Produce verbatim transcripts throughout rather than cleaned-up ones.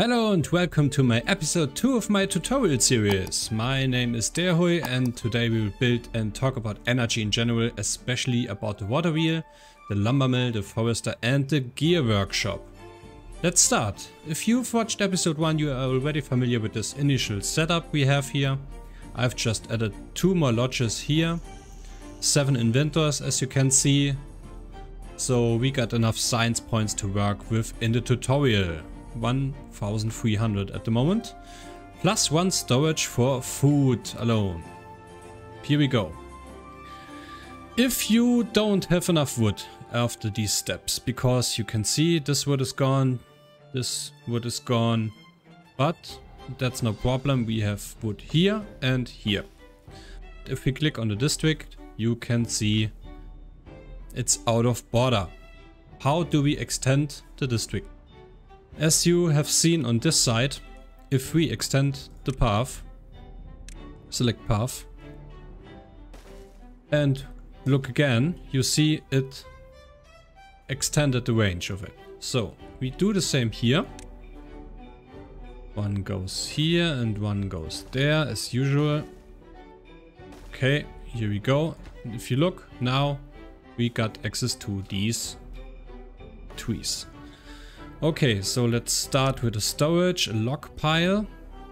Hello and welcome to my episode two of my tutorial series. My name is Derhoy and today we will build and talk about energy in general, especially about the water wheel, the lumber mill, the forester and the gear workshop. Let's start. If you've watched episode one, you are already familiar with this initial setup we have here. I've just added two more lodges here, seven inventors as you can see. So we got enough science points to work with in the tutorial. one thousand three hundred at the moment, plus one storage for food alone. Here we go. If you don't have enough wood after these steps, because you can see this wood is gone, this wood is gone, but that's no problem, we have wood here and here. If we click on the district, you can see it's out of border. How do we extend the district? As you have seen on this side, if we extend the path, select path, and look again, you see it extended the range of it. So we do the same here. One goes here and one goes there as usual. Okay, here we go. And if you look, now we got access to these trees. Okay, so let's start with the storage, a log pile,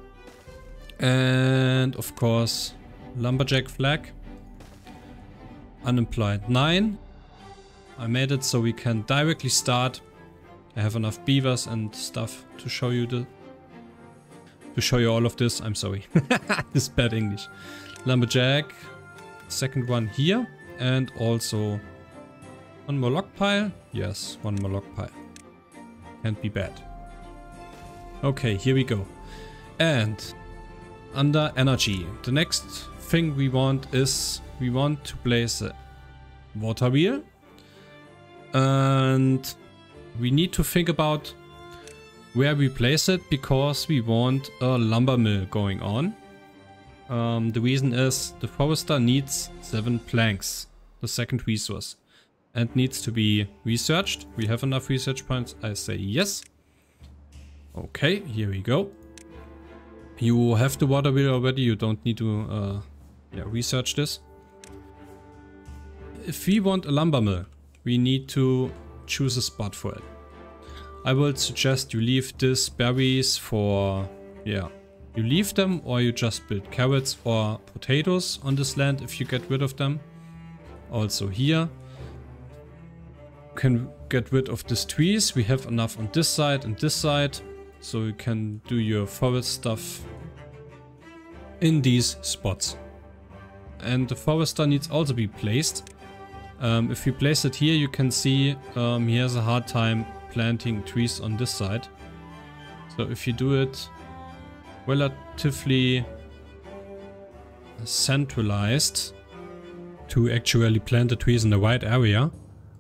and of course lumberjack flag, unemployed nine. I made it so we can directly start. I have enough beavers and stuff to show you the to show you all of this. I'm sorry, this is bad English. Lumberjack, second one here, and also one more log pile. Yes, one more log pile. Can't be bad. Okay, here we go. And under energy, the next thing we want is we want to place a water wheel. And we need to think about where we place it because we want a lumber mill going on. Um, the reason is the forester needs seven planks, the second resource. And needs to be researched. We have enough research points. I say yes. Okay, here we go. You have the water wheel already. You don't need to uh, yeah, research this. If we want a lumber mill, we need to choose a spot for it. I would suggest you leave these berries for, yeah, you leave them or you just build carrots or potatoes on this land if you get rid of them. Also here. Can get rid of these trees. We have enough on this side and this side, so you can do your forest stuff in these spots. And the forester needs also be placed. Um, if you place it here, you can see um, he has a hard time planting trees on this side. So if you do it relatively centralized to actually plant the trees in the right area.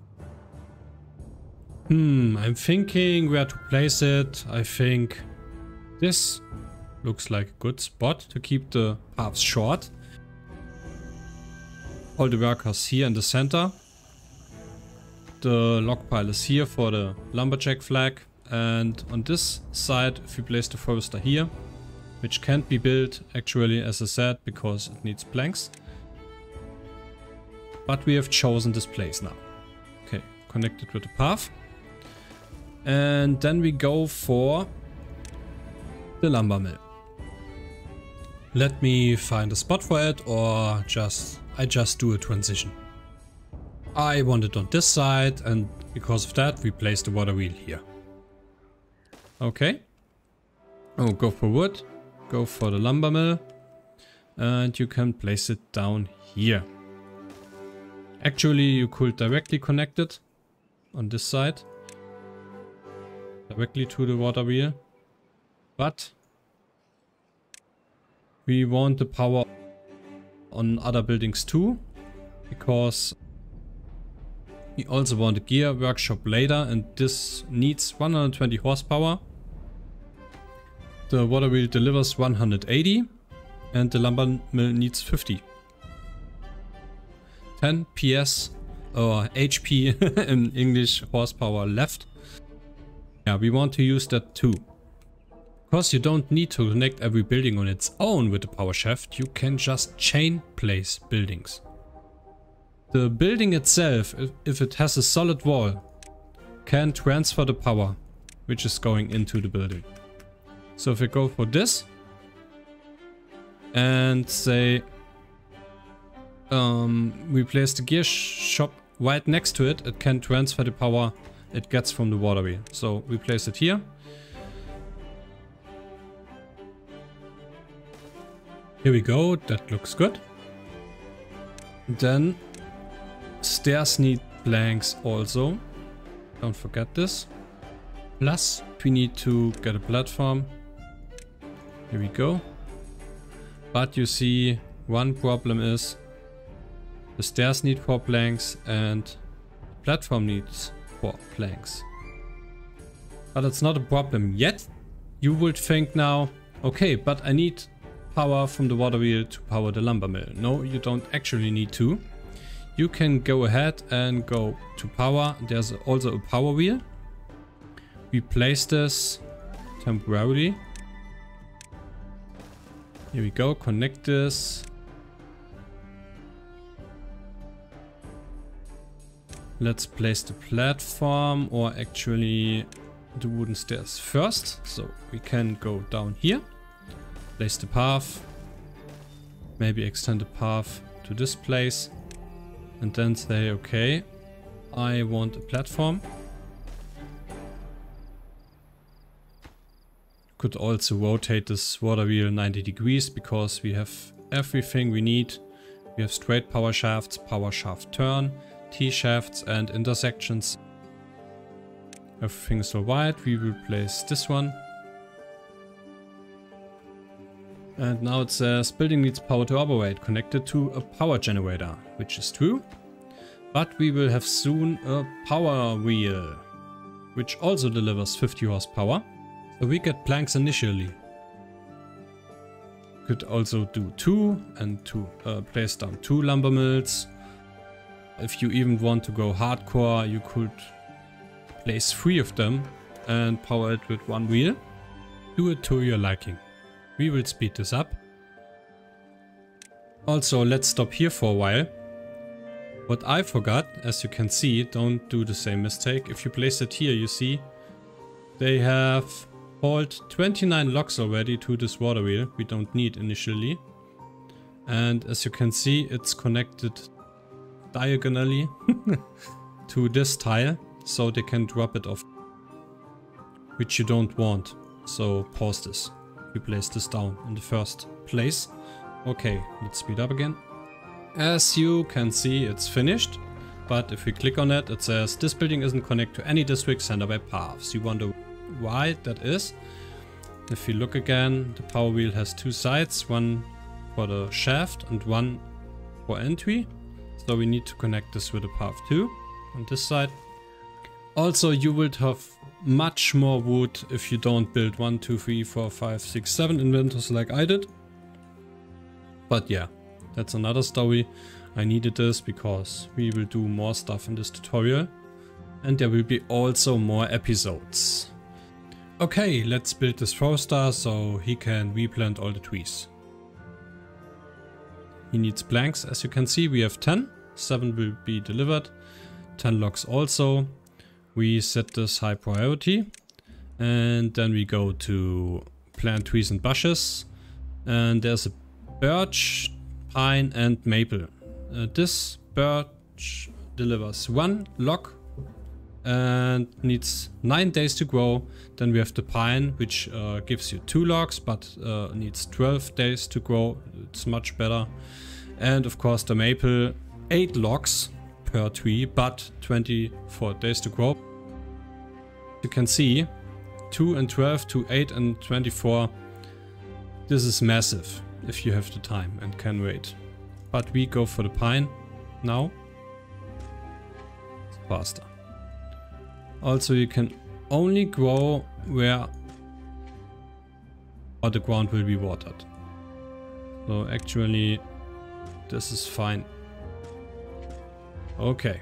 Hmm, I'm thinking where to place it. I think this looks like a good spot to keep the paths short. All the workers here in the center. The log pile is here for the lumberjack flag. And on this side, if we place the forester here, which can't be built actually, as I said, because it needs planks. But we have chosen this place now. Okay, connected with the path. And then we go for the lumber mill. Let me find a spot for it or just I just do a transition. I want it on this side and because of that we place the water wheel here. Okay. Oh, go for wood. Go for the lumber mill. And you can place it down here. Actually you could directly connect it on this side. Directly to the water wheel, but we want the power on other buildings too, because we also want a gear workshop later and this needs one hundred twenty horsepower. The water wheel delivers one hundred eighty and the lumber mill needs fifty. ten P S or H P in English, horsepower left. Yeah, we want to use that too. Of course, you don't need to connect every building on its own with the power shaft. You can just chain place buildings. The building itself, if it has a solid wall, can transfer the power which is going into the building. So if we go for this and say um, we place the gear shop right next to it, it can transfer the power it gets from the water wheel. So we place it here. Here we go, that looks good. Then stairs need planks also. Don't forget this. Plus we need to get a platform. Here we go. But you see, one problem is the stairs need four planks and the platform needs four planks. But it's not a problem yet. You would think now, okay, but I need power from the water wheel to power the lumber mill. No, you don't actually need to. You can go ahead and go to power. There's also a power wheel. We place this temporarily. Here we go, connect this. Let's place the platform, or actually the wooden stairs first. So we can go down here. Place the path, maybe extend the path to this place, and then say, okay, I want a platform. Could also rotate this water wheel ninety degrees because we have everything we need. We have straight power shafts, power shaft turn, T-shafts and intersections. Everything is alright. We will place this one. And now it says building needs power to operate, connected to a power generator, which is true. But we will have soon a power wheel, which also delivers fifty horsepower. So we get planks initially. Could also do two and two, uh, place down two lumber mills. If you even want to go hardcore, you could place three of them and power it with one wheel. Do it to your liking. We will speed this up. Also, let's stop here for a while. What I forgot, as you can see, don't do the same mistake. If you place it here, you see they have hauled twenty-nine logs already to this water wheel. We don't need initially. And as you can see, it's connected diagonally to this tile, so they can drop it off, which you don't want. So pause this. We place this down in the first place. Okay, let's speed up again. As you can see, it's finished. But if we click on it, it says this building isn't connected to any district center by paths. You wonder why that is. If you look again, the power wheel has two sides, one for the shaft and one for entry. So we need to connect this with a path two on this side. Also, you would have much more wood if you don't build one, two, three, four, five, six, seven inventors like I did. But yeah, that's another story. I needed this because we will do more stuff in this tutorial. And there will be also more episodes. Okay, let's build this forester so he can replant all the trees. He needs planks. As you can see, we have ten. seven will be delivered. ten logs also. We set this high priority. And then we go to plant trees and bushes. And there's a birch, pine and maple. Uh, this birch delivers one log and needs nine days to grow. Then we have the pine, which uh, gives you two logs, but uh, needs twelve days to grow. It's much better. And of course the maple, eight logs per tree, but twenty-four days to grow. You can see two and twelve to eight and twenty-four. This is massive if you have the time and can wait. But we go for the pine now. It's faster. Also, you can only grow where the ground will be watered. So actually, this is fine. Okay.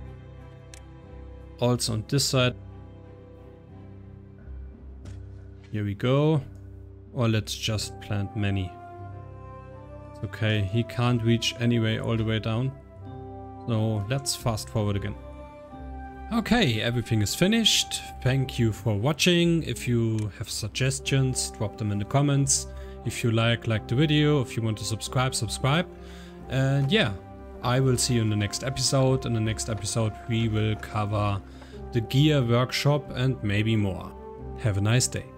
Also on this side, Here we go. Or let's just plant many. It's okay, he can't reach anyway all the way down. So let's fast forward again. Okay, everything is finished. Thank you for watching. If you have suggestions, drop them in the comments. If you like, like the video. If you want to subscribe, subscribe. And yeah, I will see you in the next episode. In the next episode we will cover the gear workshop and maybe more. Have a nice day.